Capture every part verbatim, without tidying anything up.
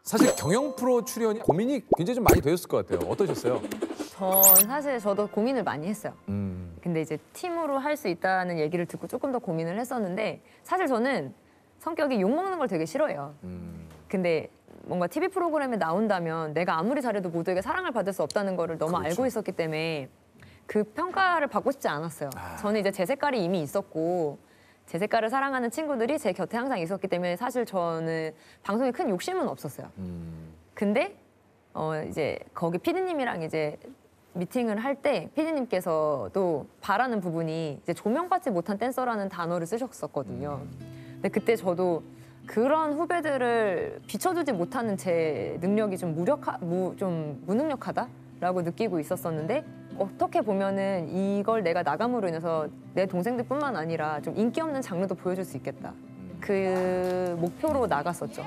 사실 경영 프로 출연이 고민이 굉장히 좀 많이 되었을 것 같아요. 어떠셨어요? 전 사실 저도 고민을 많이 했어요. 음. 근데 이제 팀으로 할 수 있다는 얘기를 듣고 조금 더 고민을 했었는데 사실 저는 성격이 욕먹는 걸 되게 싫어해요. 음. 근데 뭔가 티비 프로그램에 나온다면 내가 아무리 잘해도 모두에게 사랑을 받을 수 없다는 거를 너무 그렇죠. 알고 있었기 때문에 그 평가를 받고 싶지 않았어요. 아. 저는 이제 제 색깔이 이미 있었고 제 색깔을 사랑하는 친구들이 제 곁에 항상 있었기 때문에 사실 저는 방송에 큰 욕심은 없었어요. 음. 근데 어 이제 거기 피디님이랑 이제 미팅을 할 때 피디님께서도 바라는 부분이 이제 조명받지 못한 댄서라는 단어를 쓰셨었거든요. 근데 그때 저도 그런 후배들을 비춰주지 못하는 제 능력이 좀 무력하, 무, 좀 무능력하다라고 느끼고 있었었는데 어떻게 보면은 이걸 내가 나감으로 인해서 내 동생들뿐만 아니라 좀 인기 없는 장르도 보여줄 수 있겠다. 그 목표로 나갔었죠.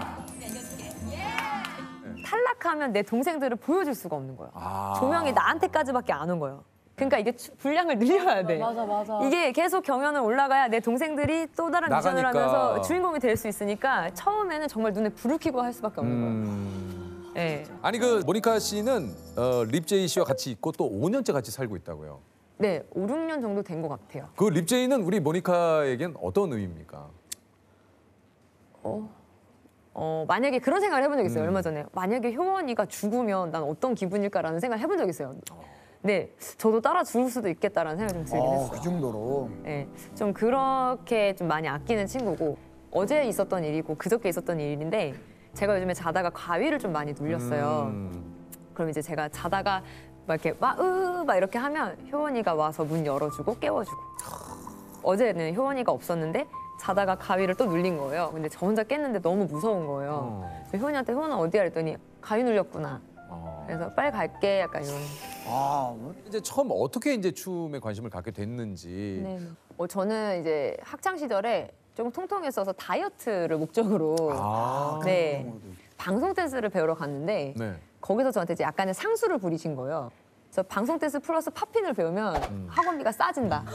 탈락하면 내 동생들을 보여줄 수가 없는 거예요. 아. 조명이 나한테까지밖에 안 온 거예요. 그러니까 이게 추- 분량을 늘려야 돼. 맞아, 맞아. 이게 계속 경연을 올라가야 내 동생들이 또 다른 미션을 나가니까. 하면서 주인공이 될 수 있으니까 처음에는 정말 눈에 불을 켜고 할 수밖에 없는 거예요. 음. 네. 아니 그 모니카 씨는 어, 립제이 씨와 같이 있고 또 오 년째 같이 살고 있다고요. 네, 오, 육 년 정도 된 것 같아요. 그 립제이는 우리 모니카에겐 어떤 의미입니까? 어, 어, 만약에 그런 생각을 해본 적 있어요. 음. 얼마 전에. 만약에 효원이가 죽으면 난 어떤 기분일까라는 생각을 해본 적 있어요. 네, 저도 따라 죽을 수도 있겠다라는 생각이 좀 들긴 아, 했어요. 그 정도로. 네, 좀 그렇게 좀 많이 아끼는 친구고 어제 있었던 일이고 그저께 있었던 일인데 제가 요즘에 자다가 가위를 좀 많이 눌렸어요. 음. 그럼 이제 제가 자다가 막 이렇게 와으막 이렇게 하면 효원이가 와서 문 열어주고 깨워주고. 어제는 효원이가 없었는데 자다가 가위를 또 눌린 거예요. 근데 저 혼자 깼는데 너무 무서운 거예요. 어. 그래서 효원이한테 효원아 어디야 했더니 가위 눌렸구나. 어. 그래서 빨리 갈게 약간 이런. 아, 뭐. 이제 처음 어떻게 이제 춤에 관심을 갖게 됐는지. 네. 어, 저는 이제 학창 시절에 조금 통통했어서 다이어트를 목적으로 아. 네 방송 댄스를 배우러 갔는데 네. 거기서 저한테 이제 약간의 상수를 부리신 거예요. 그래서 방송 댄스 플러스 팝핀을 배우면 음. 학원비가 싸진다.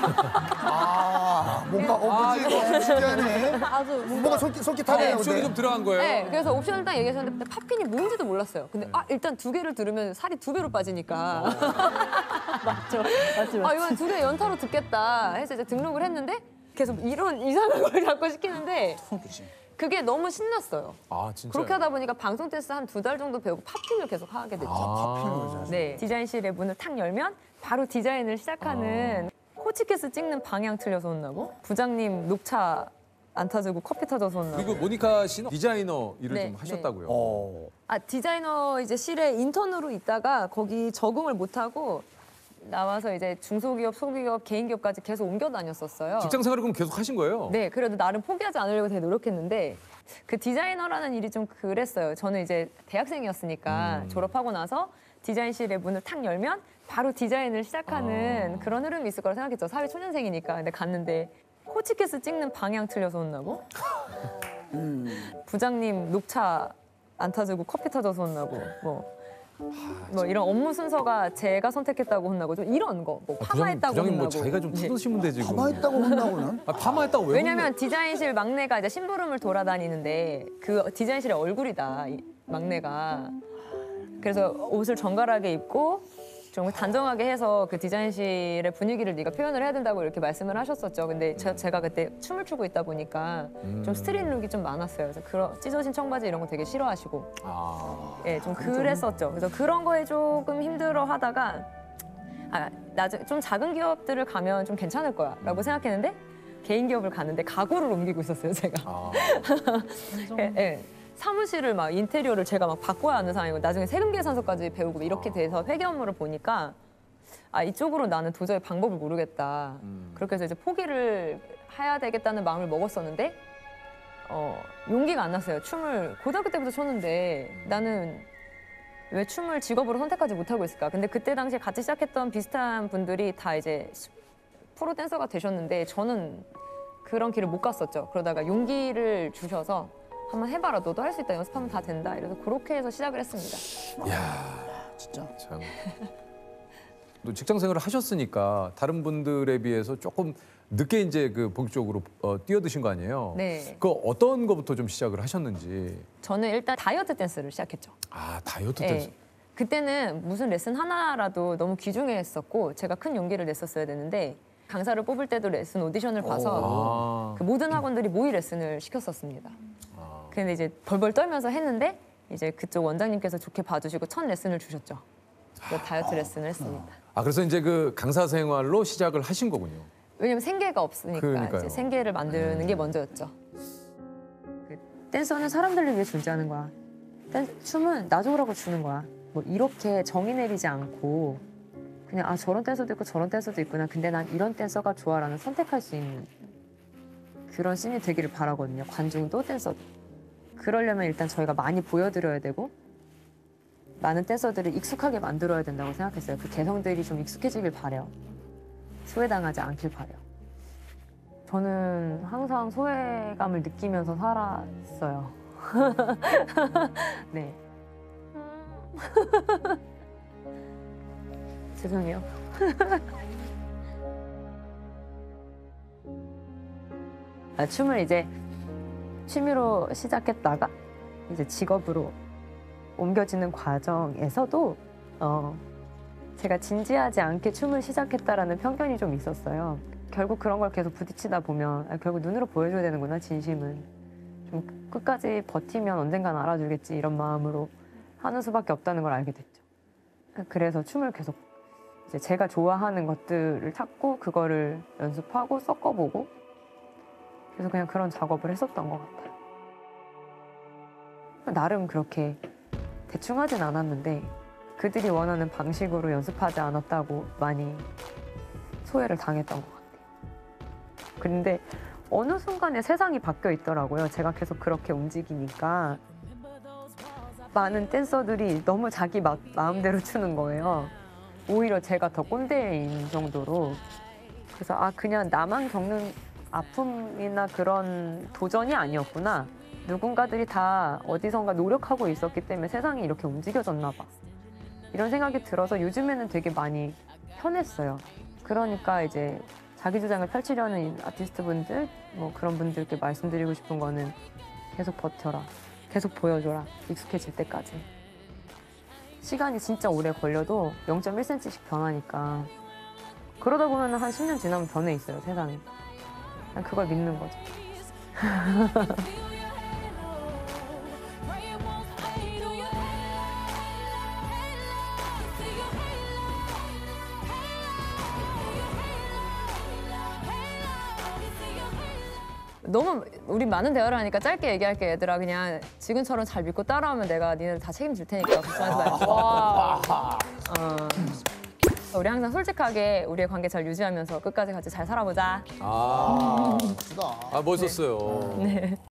아, 뭔가 어, 그지? 어, 신기하네. 아주 뭔가 솔깃, 솔깃하네요. 옵션이 좀 들어간 거예요. 네, 그래서 옵션을 딱 얘기하셨는데 팝핀이 뭔지도 몰랐어요. 근데 아 일단 두 개를 들으면 살이 두 배로 빠지니까. 맞죠, 맞지, 아 이건 두 개 연타로 듣겠다 해서 이제 등록을 했는데 계속 이런 이상한 걸 자꾸 시키는데 그게 너무 신났어요. 아 진짜. 그렇게 하다 보니까 방송 댄스 한 두 달 정도 배우고 팝핀을 계속 하게 됐죠. 아. 네, 디자인실의 문을 탁 열면 바로 디자인을 시작하는 호치키스 찍는 방향 틀려서 혼나고 부장님 녹차 안 타주고 커피 타줘서 혼나고 그리고 모니카 씨는 디자이너 일을 네, 좀 하셨다고요. 어. 아 디자이너 이제 실에 인턴으로 있다가 거기 적응을 못하고 나와서 이제 중소기업, 소기업, 개인기업까지 계속 옮겨 다녔었어요. 직장 생활을 그럼 계속 하신 거예요? 네, 그래도 나름 포기하지 않으려고 되게 노력했는데 그 디자이너라는 일이 좀 그랬어요. 저는 이제 대학생이었으니까 음. 졸업하고 나서 디자인실의 문을 탁 열면 바로 디자인을 시작하는 아. 그런 흐름이 있을 거라 생각했죠. 사회 초년생이니까. 근데 갔는데 호치키스 찍는 방향 틀려서 혼나고 부장님 녹차 안 타주고 커피 타줘서 혼나고 뭐. 뭐 이런 업무 순서가 제가 선택했다고 혼나고 좀 이런 거 뭐 아, 파마했다고 부장님 뭐 혼나고 자기가 좀 네. 뜯으시면 되지. 그럼. 파마했다고 혼나고는? 아, 파마했다고 왜? 왜냐면 디자인실 막내가 이제 심부름을 돌아다니는데 그 디자인실의 얼굴이다 이 막내가. 그래서 옷을 정갈하게 입고 좀 단정하게 해서 그 디자인실의 분위기를 네가 표현을 해야 된다고 이렇게 말씀을 하셨었죠. 근데 제, 제가 그때 춤을 추고 있다 보니까 좀 스트릿 룩이 좀 많았어요. 그래서 그런 찢어진 청바지 이런 거 되게 싫어하시고, 아. 예, 좀 그랬었죠. 그래서 그런 거에 조금 힘들어 하다가 아, 나중 좀 작은 기업들을 가면 좀 괜찮을 거야라고 생각했는데 개인 기업을 갔는데 가구를 옮기고 있었어요, 제가. 아. 예, 예. 사무실을 막 인테리어를 제가 막 바꿔야 하는 상황이고 나중에 세금 계산서까지 배우고 이렇게 돼서 회계 업무를 보니까 아 이쪽으로 나는 도저히 방법을 모르겠다. 음. 그렇게 해서 이제 포기를 해야 되겠다는 마음을 먹었었는데 어, 용기가 안 났어요. 춤을 고등학교 때부터 췄는데 나는 왜 춤을 직업으로 선택하지 못하고 있을까? 근데 그때 당시에 같이 시작했던 비슷한 분들이 다 이제 프로 댄서가 되셨는데 저는 그런 길을 못 갔었죠. 그러다가 용기를 주셔서 한번 해봐라. 너도 할 수 있다. 연습하면 다 된다. 이래서 그렇게 해서 시작을 했습니다. 야, 진짜. 참. 또 직장 생활을 하셨으니까 다른 분들에 비해서 조금 늦게 이제 그 본격적으로 어, 뛰어드신 거 아니에요? 네. 그 어떤 거부터 좀 시작을 하셨는지. 저는 일단 다이어트 댄스를 시작했죠. 아 다이어트 네. 댄스. 그때는 무슨 레슨 하나라도 너무 귀중했었고 제가 큰 용기를 냈었어야 되는데 강사를 뽑을 때도 레슨 오디션을 봐서 아. 그 모든 학원들이 모의 레슨을 시켰었습니다. 근데 이제 벌벌 떨면서 했는데 이제 그쪽 원장님께서 좋게 봐주시고 첫 레슨을 주셨죠. 그래서 다이어트 레슨을 했습니다. 아 그래서 이제 그 강사 생활로 시작을 하신 거군요. 왜냐면 생계가 없으니까 그러니까요. 이제 생계를 만드는 게 먼저였죠. 그 댄서는 사람들을 위해 존재하는 거야. 댄, 춤은 나 좋으라고 추는 거야. 뭐 이렇게 정의 내리지 않고 그냥 아 저런 댄서도 있고 저런 댄서도 있구나. 근데 난 이런 댄서가 좋아라는 선택할 수 있는 그런 씬이 되기를 바라거든요. 관중도 댄서도. 그러려면 일단 저희가 많이 보여드려야 되고 많은 댄서들을 익숙하게 만들어야 된다고 생각했어요. 그 개성들이 좀 익숙해지길 바래요. 소외당하지 않길 바래요. 저는 항상 소외감을 느끼면서 살았어요. 네. 죄송해요. 아, 춤을 이제 취미로 시작했다가 이제 직업으로 옮겨지는 과정에서도 어, 제가 진지하지 않게 춤을 시작했다라는 편견이 좀 있었어요. 결국 그런 걸 계속 부딪히다 보면 아, 결국 눈으로 보여줘야 되는구나 진심은. 좀 끝까지 버티면 언젠간 알아주겠지 이런 마음으로 하는 수밖에 없다는 걸 알게 됐죠. 그래서 춤을 계속 이제 제가 좋아하는 것들을 찾고 그거를 연습하고 섞어보고 그래서 그냥 그런 작업을 했었던 것 같아요. 나름 그렇게 대충 하진 않았는데 그들이 원하는 방식으로 연습하지 않았다고 많이 소외를 당했던 것 같아요. 그런데 어느 순간에 세상이 바뀌어 있더라고요. 제가 계속 그렇게 움직이니까 많은 댄서들이 너무 자기 마, 마음대로 추는 거예요. 오히려 제가 더 꼰대인 정도로. 그래서 아 그냥 나만 겪는 아픔이나 그런 도전이 아니었구나. 누군가들이 다 어디선가 노력하고 있었기 때문에 세상이 이렇게 움직여졌나 봐. 이런 생각이 들어서 요즘에는 되게 많이 편했어요. 그러니까 이제 자기 주장을 펼치려는 아티스트분들, 뭐 그런 분들께 말씀드리고 싶은 거는 계속 버텨라. 계속 보여줘라. 익숙해질 때까지. 시간이 진짜 오래 걸려도 영 점 일 센티미터씩 변하니까 그러다 보면 한 십 년 지나면 변해 있어요, 세상이. 그냥 그걸 믿는 거죠. 너무 우리 많은 대화를 하니까 짧게 얘기할게 얘들아. 그냥 지금처럼 잘 믿고 따라오면 내가 니네들 다 책임질 테니까 걱정하지 말고. 와. 어. 우리 항상 솔직하게 우리의 관계 잘 유지하면서 끝까지 같이 잘 살아보자. 아, 멋지다. 아 멋있었어요. 네.